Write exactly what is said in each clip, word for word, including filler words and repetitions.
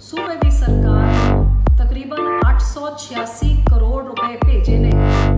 सूबे की सरकार को तकरीबन आठ सौ छियासी करोड़ रुपए भेजे ने।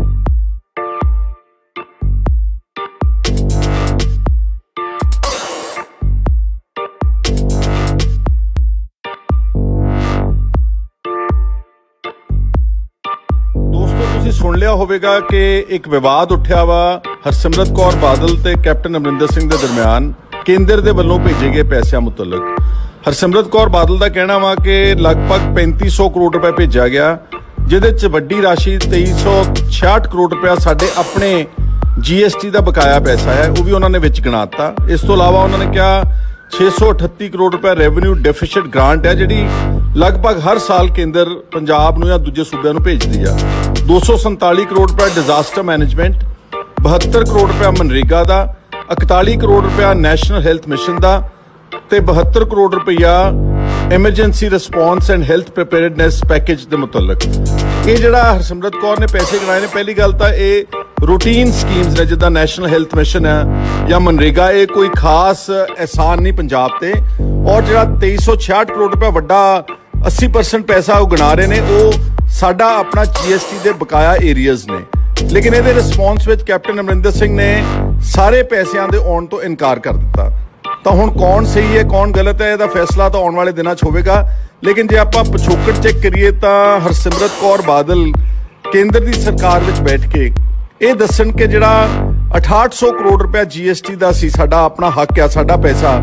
सुन लिया होगा कि एक विवाद उठा वा हरसिमरत कौर बादल ते कैप्टन अमरिंदर सिंह के दरम्यान केंद्र के वलों भेजे गए पैसों मुतलक। हरसिमरत कौर बादल का कहना वा कि लगभग पैंती सौ करोड़ रुपए भेजा गया, जिहदे च वड्डी राशि तेईस सौ छियाठ करोड़ रुपया साडे अपने जी एस टी का बकाया पैसा है, वो भी उन्होंने विच गिनाता। इस तो इलावा उन्होंने कहा छे सौ अठत्ती करोड़ रुपया रेवन्यू डेफिसिट ग्रांट है, जिहड़ी लगभग हर साल केंद्र पंजाब नूं या दूजे सूबे नूं भेजदी आ। दो सौ संताली करोड़ रुपया डिजास्टर मैनेजमेंट, बहत्तर करोड़ रुपया मनरेगा का, इकताली करोड़ रुपया नैशनल हैल्थ मिशन का ते बहत्तर करोड़ रुपया emergency response and health preparedness package के मुतलक। ये जिहड़ा हरसिमरत कौर ने पैसे गिनाए ने, पहली गल तां ये रूटीन स्कीम्स ने, जिद्दां नैशनल हैल्थ मिशन है या मनरेगा, ये कोई खास एहसान नहीं पंजाब ते। और जिहड़ा तेईस सौ छियाठ करोड़ रुपया वड्डा अस्सी परसेंट पैसा वो गिना रहे ने, वो साडा अपना जी एस टी के बकाया एरियाज ने। लेकिन ये रिस्पॉन्स विच कैप्टन अमरिंदर सिंह ने सारे पैसों के आने तो इनकार कर दिता। तो हुण कौन सही है कौन गलत है, इसका फैसला तो आने वाले दिनों च होगा। लेकिन जे आपां पिछोकड़ चेक करिए तो हरसिमरत कौर बादल केंद्र की सरकार विच बैठ के ये दसन कि जिहड़ा अठाहठ सौ करोड़ रुपया जी एस टी का सी साडा अपना हक है, साडा पैसा,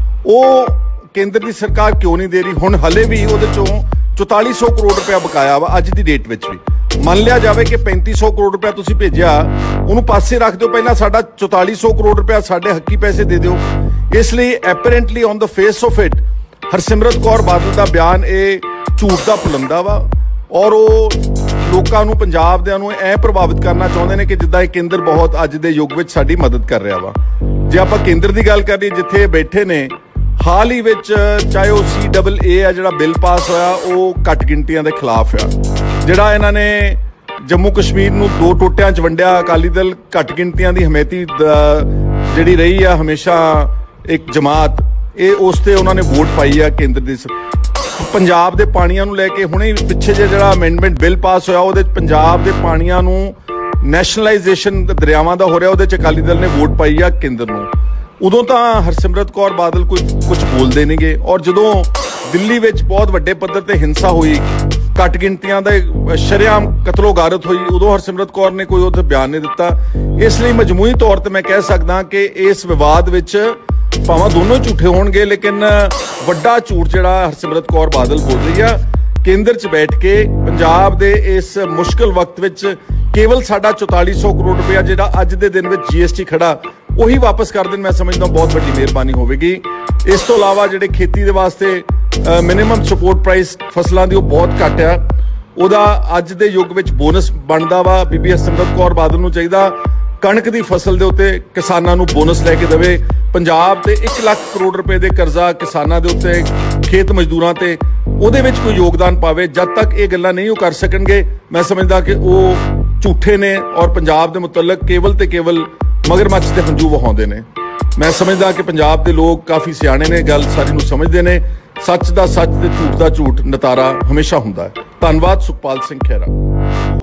वो केंद्र की सरकार क्यों नहीं दे रही। हुण हले भी उहदे चों चौताली सौ करोड़ रुपया बकाया वा अज की डेट में भी। मान लिया जाए कि पैंती सौ करोड़ रुपया तुसीं भेजिया, उन्होंने पासे रख दो, पहला साडा चौताली सौ करोड़ रुपया साडे हक्की पैसे दे दो। इसलिए apparently on the face of it Harsimrat Kaur Badal का बयान ये झूठ का पुलंदा वा, और वो लोगों को पंजाब दियां नूं ऐ प्रभावित करना चाहते हैं कि जिद्दां ये केंद्र बहुत अज के युग में साडी मदद कर रहा वा। जे आपां केंद्र की गल करिए, जिथे बैठे ने हाल ही विच चाहे वो सी डबल ए है जिहड़ा बिल पास होया, वो घट गिनतियां के खिलाफ आ। जिहड़ा इन्हां ने जम्मू कश्मीर नूं दो टोटियां च वंडिया, अकाली दल घट गिनतियां की हमेती जिहड़ी रही है हमेशा एक जमात, ये उस ते उन्होंने वोट पाई है केंद्र दी। पंजाब के पानियां नूं लैके हुणे पिछे जे जिहड़ा अमेंडमेंट बिल पास होया, उहदे पंजाब के पानियां नूं नैशनलाइजेशन दरियावां दा हो रहा, उहदे च अकाली दल ने वोट पाई है केंद्र नूं। उदों तो हरसिमरत कौर बादल कोई कुछ बोलते नहीं गए, और जदों दिल्ली विच बहुत वड्डे पद्धर ते हिंसा हुई, घट गिनतियां दा शरेआम कतलो गारत हुई, उदों हरसिमरत कौर ने कोई उहदे बयान नहीं दिता। इसलिए मजमूई तौर पर मैं कह सकदा कि इस विवाद विच भावें दोनों झूठे होणगे, लेकिन वड्डा झूठ जिहड़ा हरसिमरत कौर बादल बोल रही है केंद्र च बैठ के पंजाब दे इस मुश्किल वक्त विच केवल साडा चौताली सौ करोड़ रुपया जिहड़ा अज दे दिन विच जी एस टी खड़ा, वही वापस कर देन, मैं समझदा बहुत वड्डी मेहरबानी होवेगी। इस तो इलावा जिहड़े खेती दे वास्ते मिनिमम सपोर्ट प्राइस फसलों की बहुत घट है, उहदा अज दे युग विच बोनस बनदा वा। बीबी हरसिमरत कौर बादल नूं चाहीदा कणक की फसल के उत्ते किसानां नूं बोनस लैके देवे। पंजाब ते एक लाख करोड़ रुपए के करजा किसानां दे उत्ते, खेत मजदूरां ते, उहदे विच कोई योगदान पावे। जब तक ये गल्लां नहीं कर सकणगे, मैं समझदा कि वो झूठे ने और पंजाब के मुतलक केवल ते केवल मगरमच्छ के हंझू वहाउंदे ने। मैं समझदा कि पंजाब के लोग काफ़ी सियाणे ने, गल सारी नूं समझदे ने। सच का सच ते झूठ का झूठ नतारा हमेशा हुंदा है। धन्नवाद। सुखपाल सिंह खैरा।